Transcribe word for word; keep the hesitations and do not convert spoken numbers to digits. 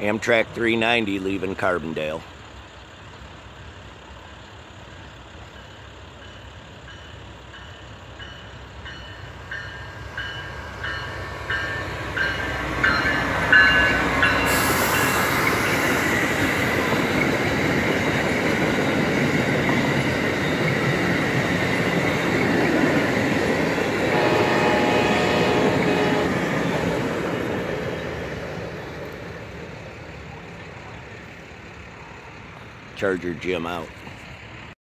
Amtrak three ninety leaving Carbondale. Charger Jim out.